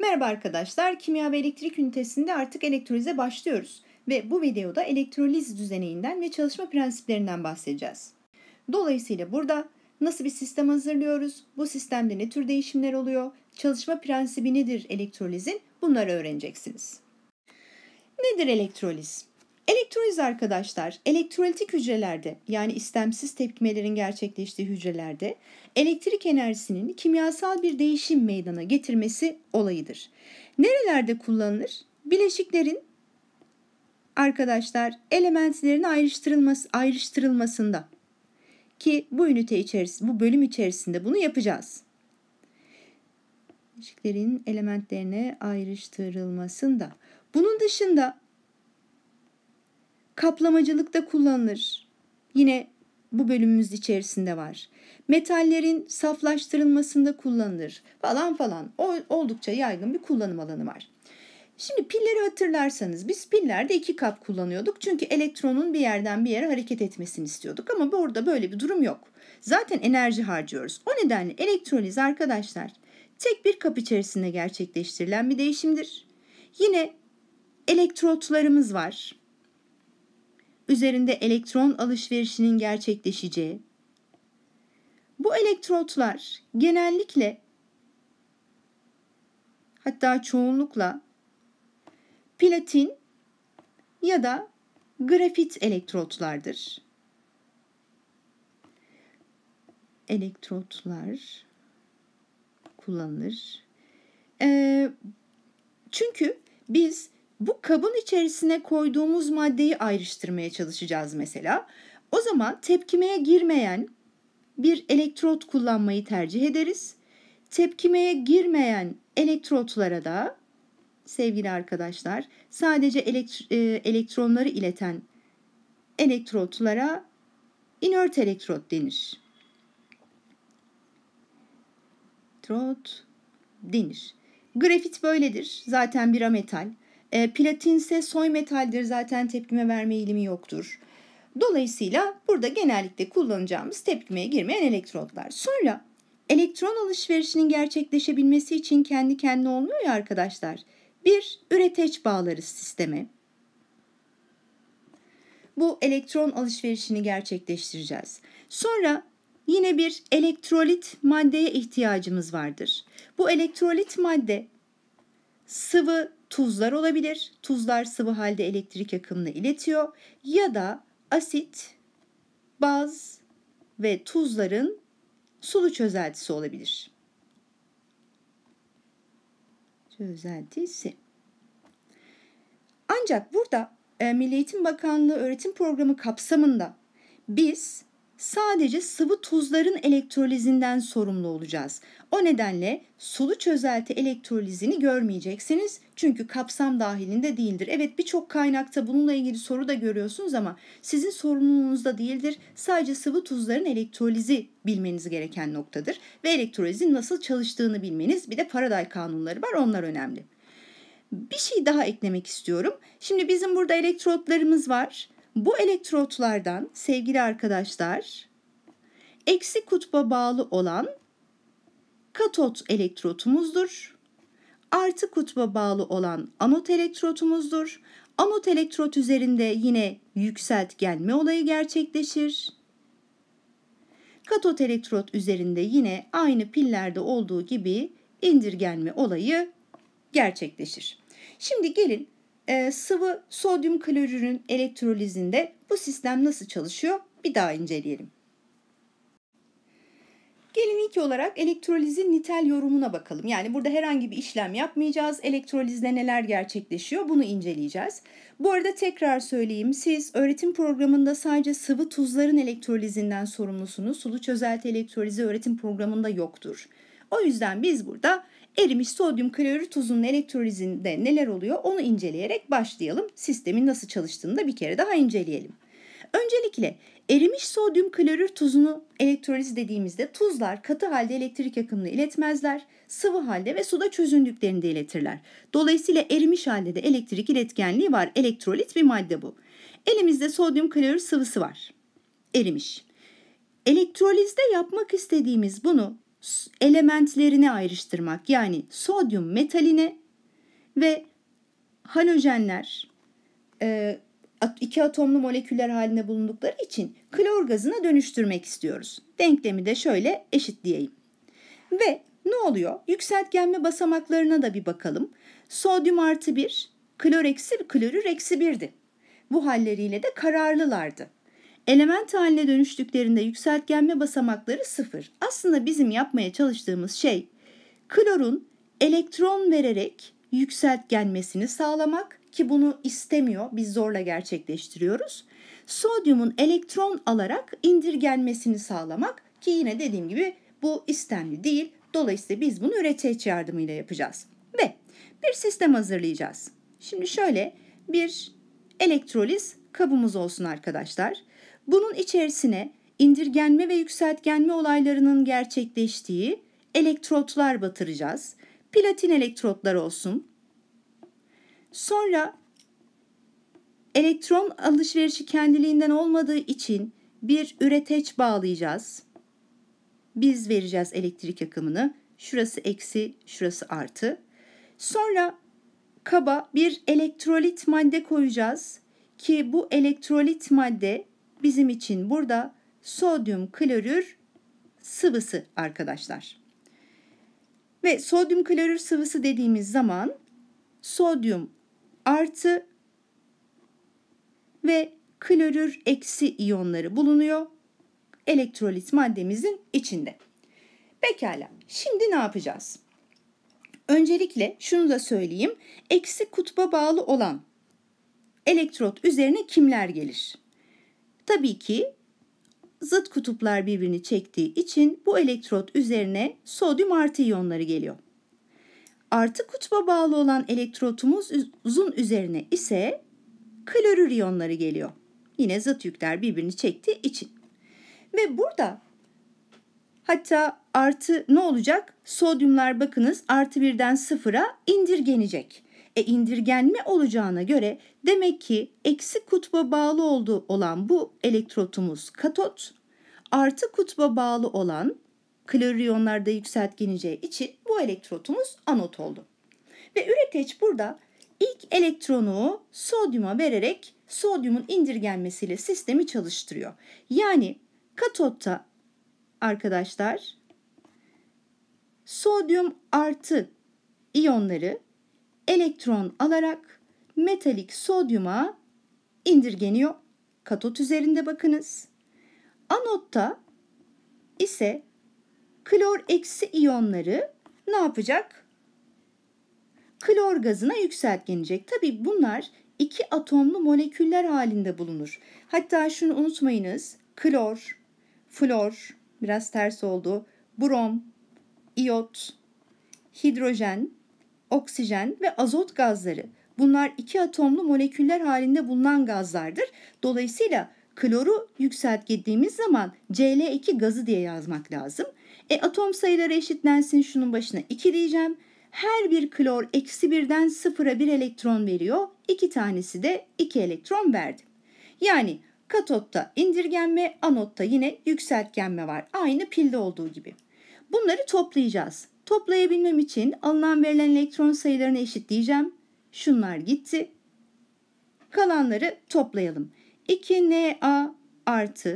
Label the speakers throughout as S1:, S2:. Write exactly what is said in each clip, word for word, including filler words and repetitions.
S1: Merhaba arkadaşlar, kimya ve elektrik ünitesinde artık elektrolize başlıyoruz ve bu videoda elektroliz düzeneğinden ve çalışma prensiplerinden bahsedeceğiz. Dolayısıyla burada nasıl bir sistem hazırlıyoruz, bu sistemde ne tür değişimler oluyor, çalışma prensibi nedir elektrolizin, bunları öğreneceksiniz. Nedir elektroliz? Elektroliz arkadaşlar, elektrolitik hücrelerde yani istemsiz tepkimelerin gerçekleştiği hücrelerde elektrik enerjisinin kimyasal bir değişim meydana getirmesi olayıdır. Nerelerde kullanılır? Bileşiklerin arkadaşlar elementlerin ayrıştırılması, ayrıştırılmasında ki bu ünite içerisinde, bu bölüm içerisinde bunu yapacağız. Bileşiklerin elementlerine ayrıştırılmasında. Bunun dışında kaplamacılıkta kullanılır. Yine bu bölümümüz içerisinde var. Metallerin saflaştırılmasında kullanılır falan falan. O, oldukça yaygın bir kullanım alanı var. Şimdi pilleri hatırlarsanız biz pillerde iki kap kullanıyorduk. Çünkü elektronun bir yerden bir yere hareket etmesini istiyorduk. Ama burada böyle bir durum yok. Zaten enerji harcıyoruz. O nedenle elektroliz arkadaşlar tek bir kap içerisinde gerçekleştirilen bir değişimdir. Yine elektrotlarımız var. Üzerinde elektron alışverişinin gerçekleşeceği. Bu elektrotlar genellikle hatta çoğunlukla platin ya da grafit elektrotlardır. Elektrotlar kullanılır. Ee, çünkü biz bu kabın içerisine koyduğumuz maddeyi ayrıştırmaya çalışacağız mesela. O zaman tepkimeye girmeyen bir elektrot kullanmayı tercih ederiz. Tepkimeye girmeyen elektrotlara da sevgili arkadaşlar sadece elekt- e, elektronları ileten elektrotlara inert elektrot denir. Elektrot denir. Grafit böyledir. Zaten bir ametal. E, platin ise soy metaldir. Zaten tepkime verme eğilimi yoktur. Dolayısıyla burada genellikle kullanacağımız tepkimeye girmeyen elektrotlar. Sonra elektron alışverişinin gerçekleşebilmesi için kendi kendine olmuyor ya arkadaşlar. Bir üreteç bağlarız sisteme. Bu elektron alışverişini gerçekleştireceğiz. Sonra yine bir elektrolit maddeye ihtiyacımız vardır. Bu elektrolit madde sıvı tuzlar olabilir. Tuzlar sıvı halde elektrik akımını iletiyor. Ya da asit, baz ve tuzların sulu çözeltisi olabilir. Çözeltisi. Ancak burada e, Milli Eğitim Bakanlığı öğretim programı kapsamında biz sadece sıvı tuzların elektrolizinden sorumlu olacağız. O nedenle sulu çözelti elektrolizini görmeyeceksiniz. Çünkü kapsam dahilinde değildir. Evet, birçok kaynakta bununla ilgili soru da görüyorsunuz ama sizin sorumluluğunuzda değildir. Sadece sıvı tuzların elektrolizi bilmeniz gereken noktadır. Ve elektrolizin nasıl çalıştığını bilmeniz, bir de Faraday kanunları var, onlar önemli. Bir şey daha eklemek istiyorum. Şimdi bizim burada elektrotlarımız var. Bu elektrotlardan sevgili arkadaşlar eksi kutba bağlı olan katot elektrotumuzdur. Artı kutba bağlı olan anot elektrotumuzdur. Anot elektrot üzerinde yine yükseltgenme olayı gerçekleşir. Katot elektrot üzerinde yine aynı pillerde olduğu gibi indirgenme olayı gerçekleşir. Şimdi gelin e, sıvı sodyum klorürün elektrolizinde bu sistem nasıl çalışıyor bir daha inceleyelim. Gelin ilk olarak elektrolizin nitel yorumuna bakalım. Yani burada herhangi bir işlem yapmayacağız. Elektrolizde neler gerçekleşiyor bunu inceleyeceğiz. Bu arada tekrar söyleyeyim. Siz öğretim programında sadece sıvı tuzların elektrolizinden sorumlusunuz. Sulu çözelti elektrolizi öğretim programında yoktur. O yüzden biz burada erimiş sodyum klorür tuzunun elektrolizinde neler oluyor onu inceleyerek başlayalım. Sistemin nasıl çalıştığını da bir kere daha inceleyelim. Öncelikle erimiş sodyum klorür tuzunu elektroliz dediğimizde tuzlar katı halde elektrik akımını iletmezler, sıvı halde ve suda çözündüklerinde iletirler. Dolayısıyla erimiş halde de elektrik iletkenliği var. Elektrolit bir madde bu. Elimizde sodyum klorür sıvısı var. Erimiş. Elektrolizde yapmak istediğimiz bunu elementlerine ayrıştırmak. Yani sodyum metaline ve halojenler iki atomlu moleküller halinde bulundukları için klor gazına dönüştürmek istiyoruz. Denklemi de şöyle eşitleyeyim. Ve ne oluyor? Yükseltgenme basamaklarına da bir bakalım. Sodyum artı bir, klor eksi, klorür eksi birdi. Bu halleriyle de kararlılardı. Element haline dönüştüklerinde yükseltgenme basamakları sıfır. Aslında bizim yapmaya çalıştığımız şey klorun elektron vererek yükseltgenmesini sağlamak ki bunu istemiyor, biz zorla gerçekleştiriyoruz. Sodyumun elektron alarak indirgenmesini sağlamak ki yine dediğim gibi bu istemli değil. Dolayısıyla biz bunu üreteç yardımıyla yapacağız. Ve bir sistem hazırlayacağız. Şimdi şöyle bir elektroliz kabımız olsun arkadaşlar. Bunun içerisine indirgenme ve yükseltgenme olaylarının gerçekleştiği elektrotlar batıracağız. Platin elektrotlar olsun. Sonra elektron alışverişi kendiliğinden olmadığı için bir üreteç bağlayacağız. Biz vereceğiz elektrik akımını. Şurası eksi, şurası artı. Sonra kaba bir elektrolit madde koyacağız ki bu elektrolit madde bizim için burada sodyum klorür sıvısı arkadaşlar. Ve sodyum klorür sıvısı dediğimiz zaman sodyum artı ve klorür eksi iyonları bulunuyor elektrolit maddemizin içinde. Pekala, şimdi ne yapacağız? Öncelikle şunu da söyleyeyim. Eksi kutba bağlı olan elektrot üzerine kimler gelir? Tabii ki zıt kutuplar birbirini çektiği için bu elektrot üzerine sodyum artı iyonları geliyor. Artı kutba bağlı olan elektrotumuzun üzerine ise klorür iyonları geliyor. Yine zıt yükler birbirini çektiği için. Ve burada hatta artı ne olacak? Sodyumlar bakınız artı birden sıfıra indirgenecek. E indirgenme olacağına göre demek ki eksi kutba bağlı olduğu olan bu elektrotumuz katot, artı kutba bağlı olan klorür iyonlarda yükseltgeneceği için bu elektrotumuz anot oldu. Ve üreteç burada ilk elektronu sodyuma vererek sodyumun indirgenmesiyle sistemi çalıştırıyor. Yani katotta arkadaşlar sodyum artı iyonları elektron alarak metalik sodyuma indirgeniyor. Katot üzerinde bakınız. Anotta ise klor eksi iyonları ne yapacak? Klor gazına yükseltgenecek. Tabii bunlar iki atomlu moleküller halinde bulunur. Hatta şunu unutmayınız. Klor, flor, biraz ters oldu. Brom, iyot, hidrojen, oksijen ve azot gazları. Bunlar iki atomlu moleküller halinde bulunan gazlardır. Dolayısıyla kloru yükseltgediğimiz zaman C L iki gazı diye yazmak lazım. E atom sayıları eşitlensin, şunun başına iki diyeceğim. Her bir klor eksi birden sıfıra bir elektron veriyor. İki tanesi de iki elektron verdi. Yani katotta indirgenme, anotta yine yükseltgenme var. Aynı pilde olduğu gibi. Bunları toplayacağız. Toplayabilmem için alınan verilen elektron sayılarını eşitleyeceğim. Şunlar gitti. Kalanları toplayalım. iki N A artı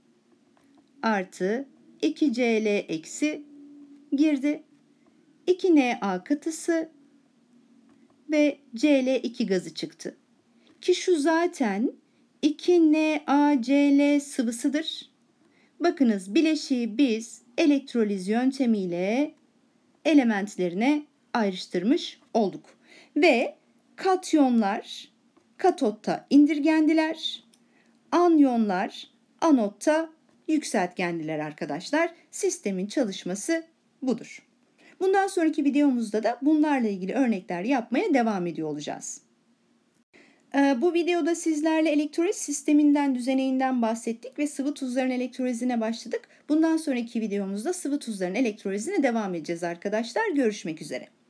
S1: artı iki C L eksi girdi. iki N A katısı ve C L iki gazı çıktı. Ki şu zaten iki N A C L sıvısıdır. Bakınız bileşiği biz elektroliz yöntemiyle elementlerine ayrıştırmış olduk. Ve katyonlar katotta indirgendiler. Anyonlar anotta yükseltgendiler arkadaşlar. Sistemin çalışması budur. Bundan sonraki videomuzda da bunlarla ilgili örnekler yapmaya devam ediyor olacağız. Bu videoda sizlerle elektroliz sisteminden, düzeneyinden bahsettik ve sıvı tuzların elektrolizine başladık. Bundan sonraki videomuzda sıvı tuzların elektrolizine devam edeceğiz arkadaşlar. Görüşmek üzere.